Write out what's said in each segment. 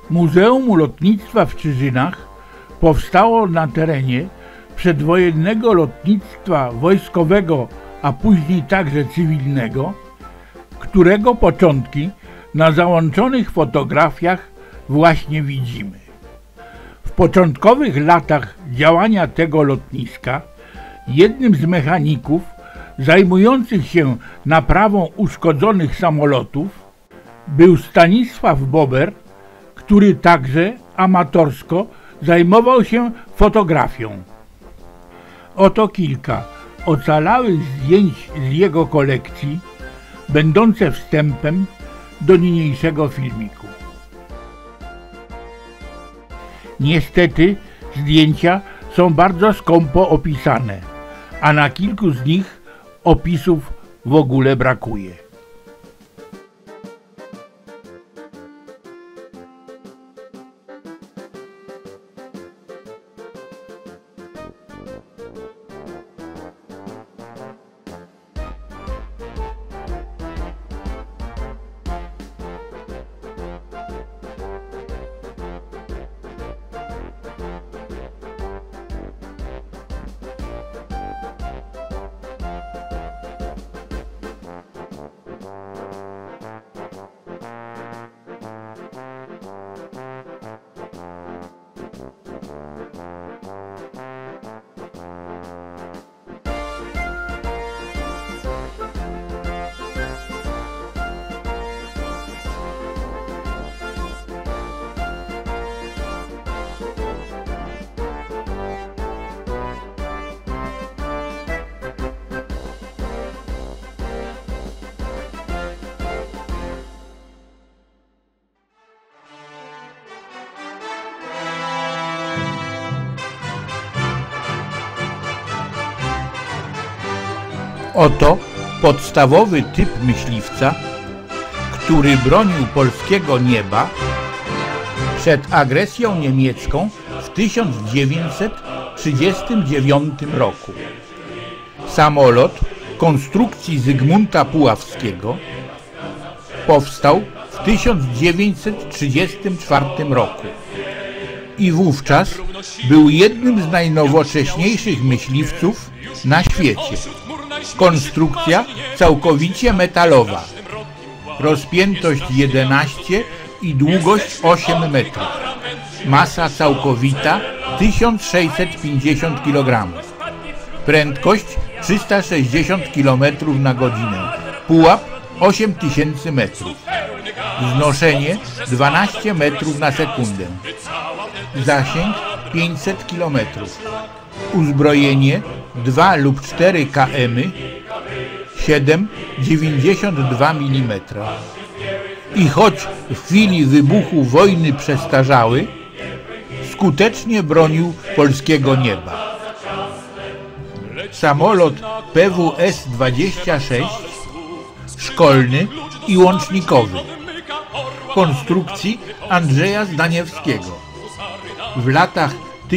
Muzeum Lotnictwa w Czyżynach powstało na terenie przedwojennego lotnictwa wojskowego, a później także cywilnego, którego początki na załączonych fotografiach właśnie widzimy. W początkowych latach działania tego lotniska jednym z mechaników zajmujących się naprawą uszkodzonych samolotów był Stanisław Bober, który także amatorsko zajmował się fotografią. Oto kilka ocalałych zdjęć z jego kolekcji, będące wstępem do niniejszego filmiku. Niestety zdjęcia są bardzo skąpo opisane, a na kilku z nich opisów w ogóle brakuje. Oto podstawowy typ myśliwca, który bronił polskiego nieba przed agresją niemiecką w 1939 roku. Samolot konstrukcji Zygmunta Puławskiego powstał w 1934 roku i wówczas był jednym z najnowocześniejszych myśliwców na świecie. Konstrukcja całkowicie metalowa, rozpiętość 11 i długość 8 metrów, masa całkowita 1650 kg, prędkość 360 km na godzinę, pułap 8000 metrów, wznoszenie 12 metrów na sekundę, zasięg 500 km, uzbrojenie 2 lub 4 km, 7,92 mm. I choć w chwili wybuchu wojny przestarzały, skutecznie bronił polskiego nieba. Samolot PWS-26, szkolny i łącznikowy, konstrukcji Andrzeja Zdaniewskiego. W latach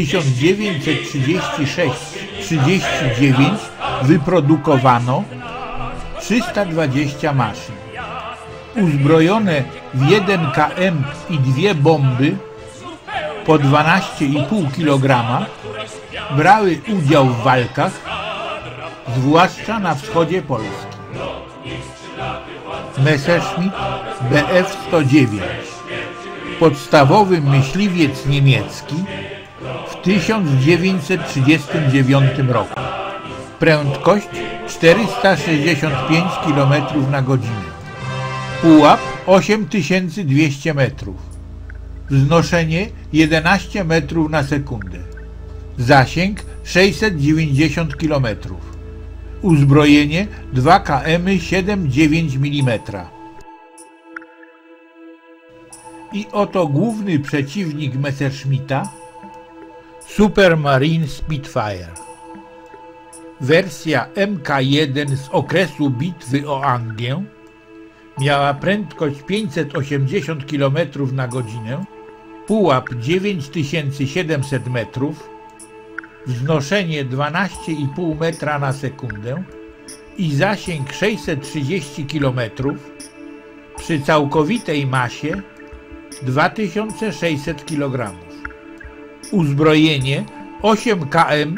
1936-39 wyprodukowano 320 maszyn. Uzbrojone w 1 km i 2 bomby po 12,5 kg brały udział w walkach, zwłaszcza na wschodzie Polski. Messerschmitt Bf-109, podstawowy myśliwiec niemiecki w 1939 roku. Prędkość 465 km na godzinę. Pułap 8200 metrów. Wznoszenie 11 metrów na sekundę. Zasięg 690 km. Uzbrojenie 2 km 7,9 mm. I oto główny przeciwnik Messerschmitta, Supermarine Spitfire. Wersja Mk1 z okresu bitwy o Anglię miała prędkość 580 km na godzinę, pułap 9700 metrów, wznoszenie 12,5 metra na sekundę i zasięg 630 km przy całkowitej masie 2600 kg. Uzbrojenie 8 km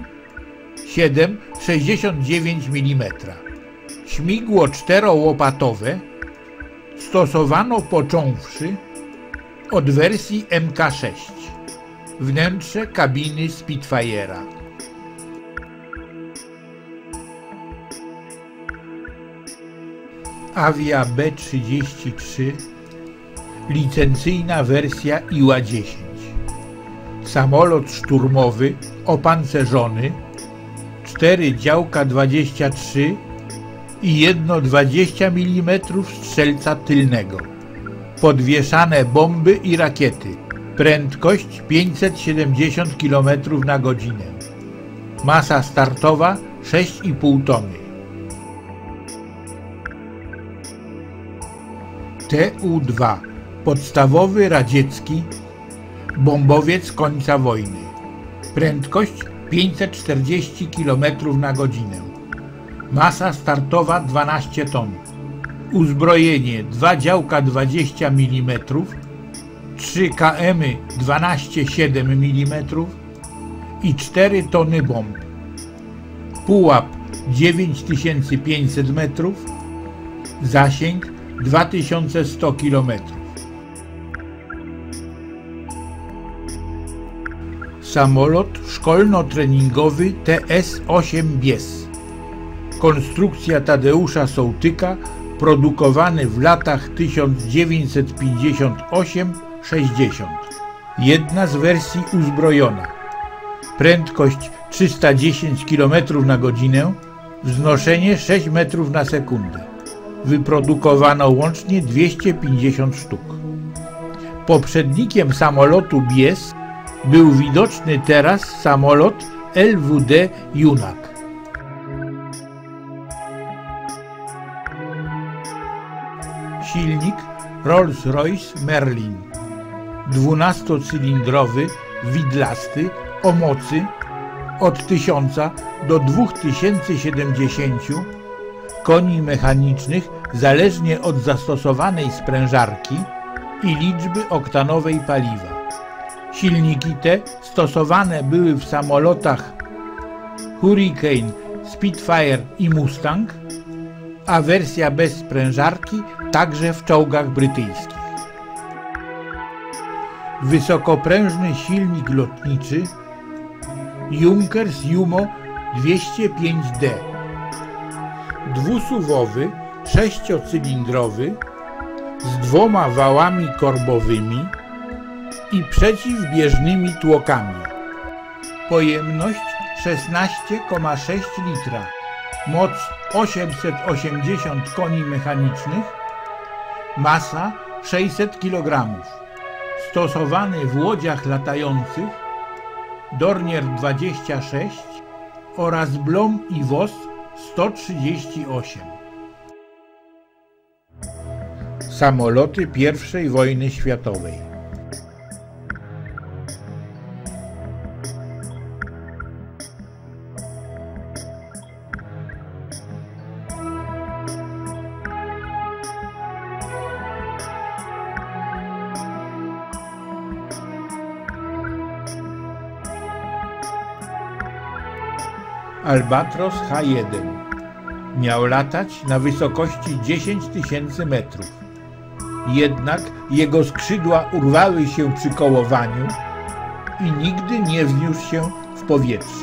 7,69 mm. Śmigło czterołopatowe stosowano począwszy od wersji Mk6. Wnętrze kabiny Spitfire'a. Avia B-33, licencyjna wersja Iła-10. Samolot szturmowy opancerzony, 4 działka 23 i jedno 20 mm strzelca tylnego. Podwieszane bomby i rakiety. Prędkość 570 km na godzinę. Masa startowa 6,5 tony. Tu-2. Podstawowy radziecki bombowiec końca wojny. Prędkość 540 km na godzinę. Masa startowa 12 ton. Uzbrojenie 2 działka 20 mm, 3 km 12,7 mm i 4 tony bomb. Pułap 9500 metrów, zasięg 2100 km. Samolot szkolno-treningowy TS-8 Bies. Konstrukcja Tadeusza Sołtyka, produkowany w latach 1958-60. Jedna z wersji uzbrojona. Prędkość 310 km na godzinę, wznoszenie 6 metrów na sekundę. Wyprodukowano łącznie 250 sztuk. Poprzednikiem samolotu Bies był widoczny teraz samolot LWD Junak. Silnik Rolls-Royce Merlin, 12-cylindrowy, widlasty, o mocy od 1000 do 2070 koni mechanicznych zależnie od zastosowanej sprężarki i liczby oktanowej paliwa. Silniki te stosowane były w samolotach Hurricane, Spitfire i Mustang, a wersja bez sprężarki także w czołgach brytyjskich. Wysokoprężny silnik lotniczy Junkers Jumo 205D, dwusuwowy, 6-cylindrowy z 2 wałami korbowymi i przeciwbieżnymi tłokami. Pojemność 16,6 litra, moc 880 koni mechanicznych, masa 600 kg. Stosowany w łodziach latających Dornier 26 oraz Blom i Voss 138. Samoloty I wojny światowej. Albatros H-1 miał latać na wysokości 10 000 metrów. Jednak jego skrzydła urwały się przy kołowaniu i nigdy nie wzniósł się w powietrze.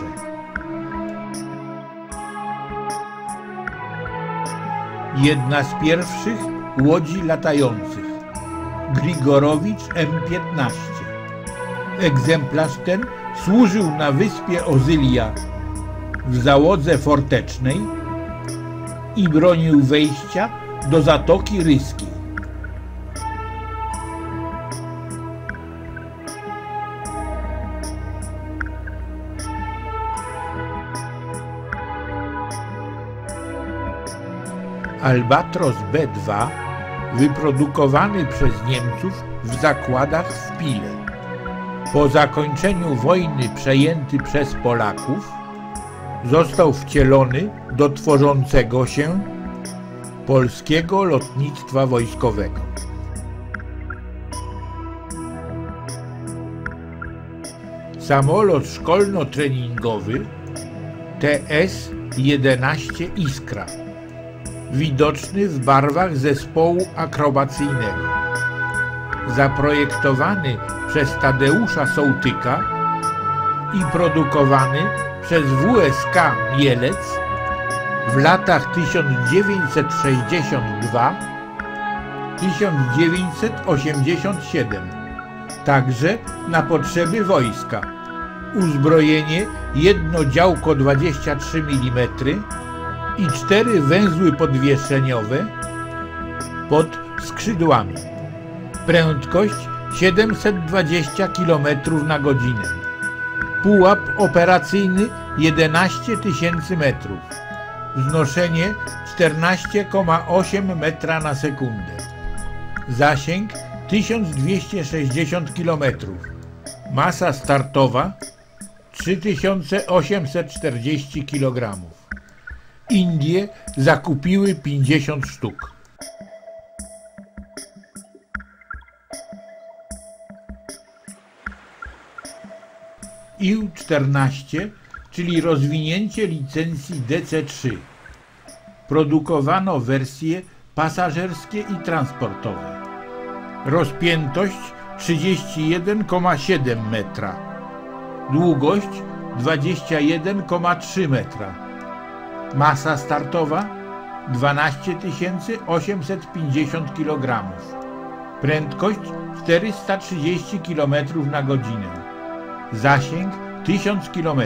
Jedna z pierwszych łodzi latających, Grigorowicz M-15. Egzemplarz ten służył na wyspie Ozylia w załodze fortecznej i bronił wejścia do Zatoki Ryskiej. Albatros B-2, wyprodukowany przez Niemców w zakładach w Pile. Po zakończeniu wojny przejęty przez Polaków, został wcielony do tworzącego się Polskiego Lotnictwa Wojskowego. Samolot szkolno-treningowy TS-11 Iskra, widoczny w barwach zespołu akrobacyjnego. Zaprojektowany przez Tadeusza Sołtyka i produkowany przez WSK Mielec w latach 1962–1987, także na potrzeby wojska. Uzbrojenie jedno działko 23 mm i 4 węzły podwieszeniowe pod skrzydłami. Prędkość 720 km na godzinę. Pułap operacyjny 11 000 metrów. Znoszenie 14,8 metra na sekundę. Zasięg 1260 km. Masa startowa 3840 kg. Indie zakupiły 50 sztuk. IL-14, czyli rozwinięcie licencji DC-3. Produkowano wersje pasażerskie i transportowe. Rozpiętość 31,7 metra. Długość 21,3 metra. Masa startowa 12 850 kg. Prędkość 430 km na godzinę. Zasięg 1000 km.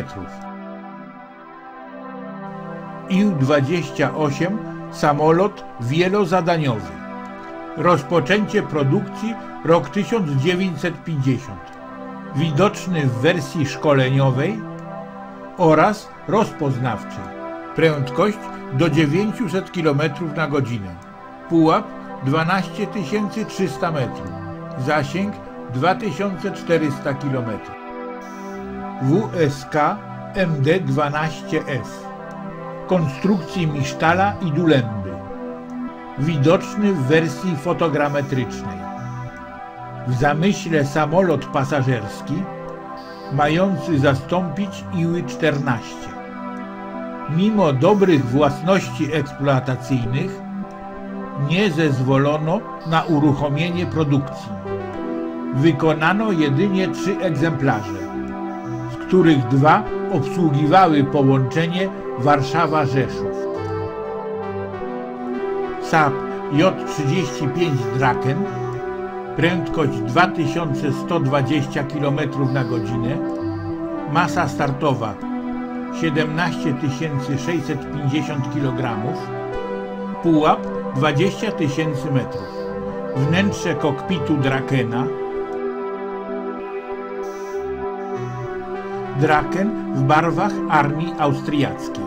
IL-28 samolot wielozadaniowy. Rozpoczęcie produkcji rok 1950. Widoczny w wersji szkoleniowej oraz rozpoznawczej. Prędkość do 900 km na godzinę. Pułap 12 300 metrów. Zasięg 2400 km. WSK MD-12F. Konstrukcji Misztala i Dulemby. Widoczny w wersji fotogrametrycznej. W zamyśle samolot pasażerski mający zastąpić IL-14. Mimo dobrych własności eksploatacyjnych nie zezwolono na uruchomienie produkcji. Wykonano jedynie 3 egzemplarze, z których 2 obsługiwały połączenie Warszawa-Rzeszów. Saab J-35 Draken, prędkość 2120 km na godzinę, masa startowa 17 650 kg, pułap 20 000 metrów, wnętrze kokpitu Drakena. Draken w barwach armii austriackiej.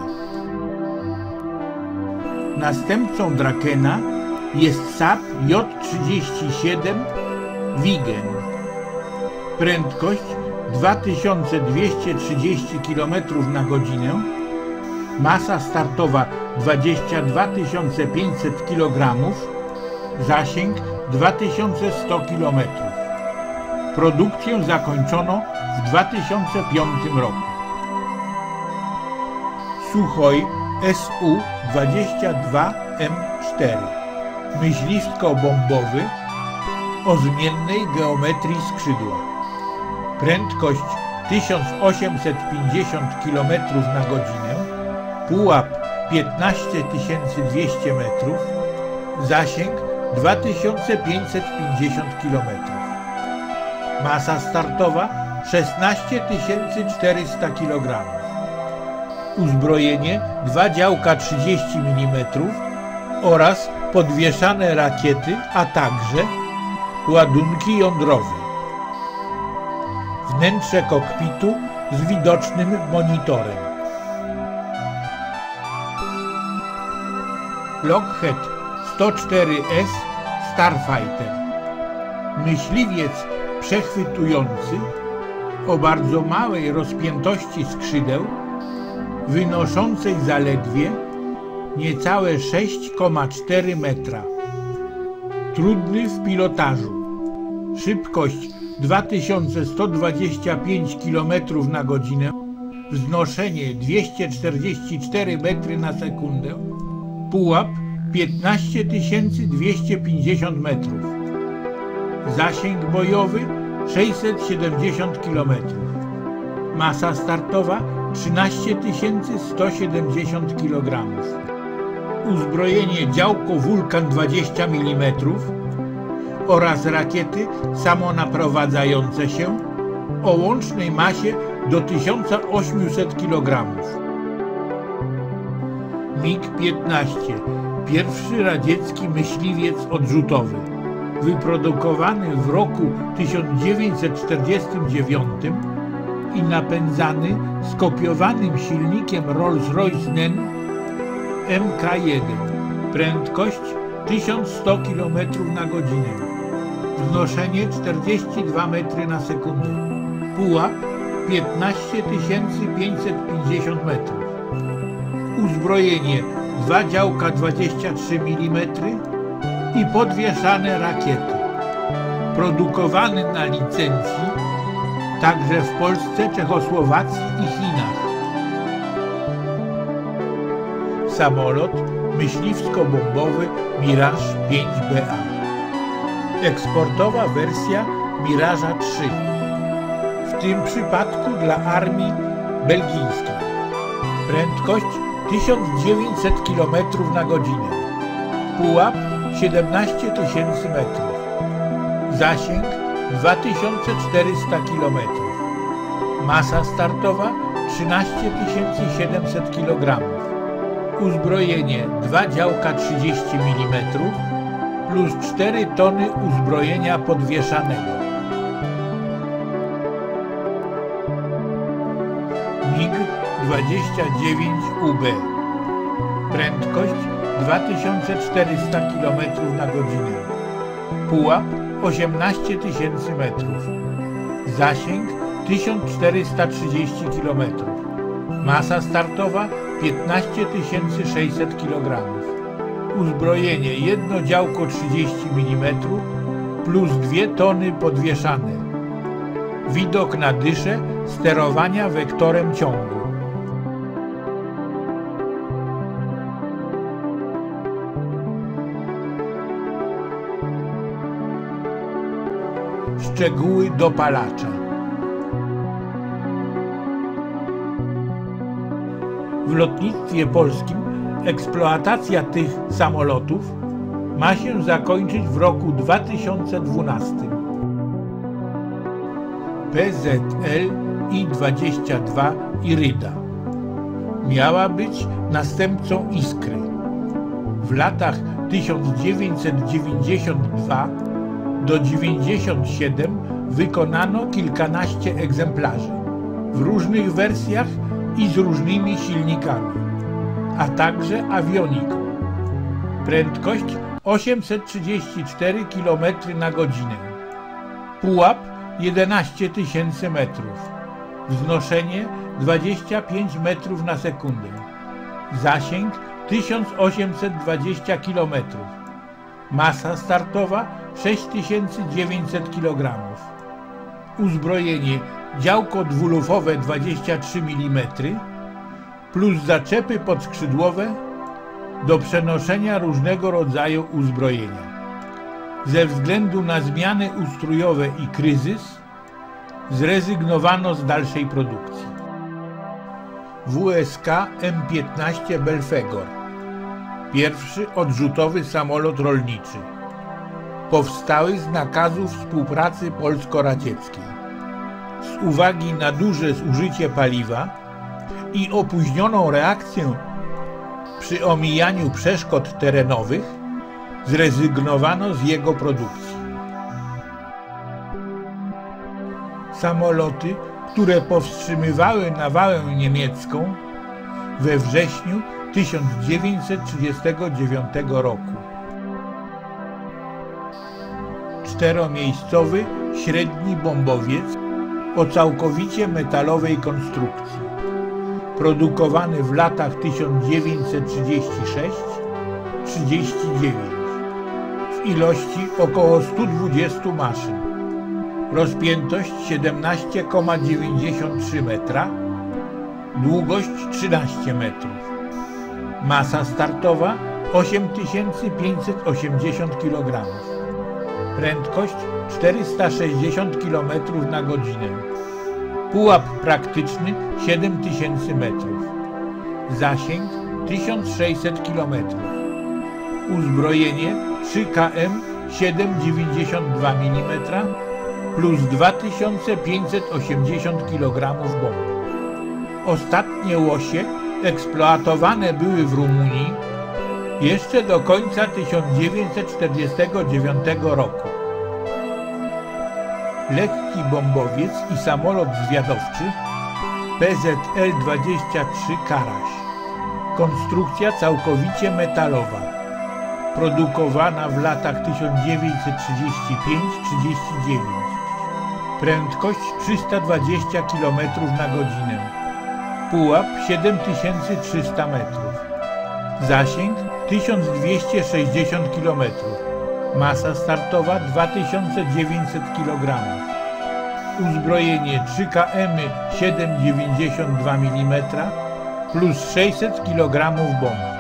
Następcą Drakena jest Saab J-37 Wigen. Prędkość 2230 km na godzinę, masa startowa 22 500 kg, zasięg 2100 km. Produkcję zakończono w 2005 roku. Suchoj Su-22M4, myśliwsko-bombowy o zmiennej geometrii skrzydła. Prędkość 1850 km na godzinę, pułap 15 200 metrów, zasięg 2550 km. Masa startowa 16 400 kg. Uzbrojenie 2 działka 30 mm oraz podwieszane rakiety, a także ładunki jądrowe. Wnętrze kokpitu z widocznym monitorem. Lockheed 104S Starfighter. Myśliwiec przechwytujący o bardzo małej rozpiętości skrzydeł, wynoszącej zaledwie niecałe 6,4 metra. Trudny w pilotażu. Szybkość 2125 km na godzinę, wznoszenie 244 metry na sekundę, pułap 15 250 metrów, zasięg bojowy 670 km, masa startowa 13 170 kg, uzbrojenie działko Wulkan 20 mm oraz rakiety samonaprowadzające się o łącznej masie do 1800 kg. MiG-15, pierwszy radziecki myśliwiec odrzutowy, wyprodukowany w roku 1949 i napędzany skopiowanym silnikiem Rolls-Royce NEN Mk1, prędkość 1100 km na godzinę, wznoszenie 42 metry na sekundę, pułap 15 550 metrów, uzbrojenie 2 działka 23 mm i podwieszane rakiety, produkowany na licencji także w Polsce, Czechosłowacji i Chinach. Samolot myśliwsko-bombowy Mirage 5BA. Eksportowa wersja Mirage'a 3. W tym przypadku dla armii belgijskiej. Prędkość 1900 km na godzinę. Pułap 17 000 metrów. Zasięg 2400 km. Masa startowa 13 700 kg. Uzbrojenie 2 działka 30 mm plus 4 tony uzbrojenia podwieszanego. MiG-29UB. Prędkość 2400 km na godzinę. Pułap 18 000 metrów. Zasięg 1430 km. Masa startowa 15 600 kg. Uzbrojenie 1 działko 30 mm plus 2 tony podwieszane. Widok na dyszę sterowania wektorem ciągu. Szczegóły dopalacza. W lotnictwie polskim eksploatacja tych samolotów ma się zakończyć w roku 2012. PZL I-22 Iryda miała być następcą Iskry. W latach 1992 do 1997 wykonano kilkanaście egzemplarzy w różnych wersjach i z różnymi silnikami, a także awioniką. Prędkość 834 km na godzinę. Pułap 11 000 metrów. Wznoszenie 25 metrów na sekundę. Zasięg 1820 km. Masa startowa 6900 kg. Uzbrojenie działko dwulufowe 23 mm plus zaczepy podskrzydłowe do przenoszenia różnego rodzaju uzbrojenia. Ze względu na zmiany ustrojowe i kryzys zrezygnowano z dalszej produkcji. WSK M15 Belfegor. Pierwszy odrzutowy samolot rolniczy. Powstały z nakazu współpracy polsko-radzieckiej. Z uwagi na duże zużycie paliwa i opóźnioną reakcję przy omijaniu przeszkód terenowych zrezygnowano z jego produkcji. Samoloty, które powstrzymywały nawałę niemiecką we wrześniu 1939 roku. Czteromiejscowy średni bombowiec o całkowicie metalowej konstrukcji, produkowany w latach 1936-39 w ilości około 120 maszyn. rozpiętość 17,93 metra, długość 13 metrów. Masa startowa 8580 kg. Prędkość 460 km na godzinę. Pułap praktyczny 7000 metrów. Zasięg 1600 km. Uzbrojenie 3 km 7,92 mm plus 2580 kg bomb. Ostatnie łosie eksploatowane były w Rumunii jeszcze do końca 1949 roku. Lekki bombowiec i samolot zwiadowczy PZL-23 Karaś. Konstrukcja całkowicie metalowa. Produkowana w latach 1935-39. Prędkość 320 km na godzinę. Pułap 7300 metrów. Zasięg 1260 km. Masa startowa 2900 kg. Uzbrojenie 3 km 7,92 mm plus 600 kg bomb.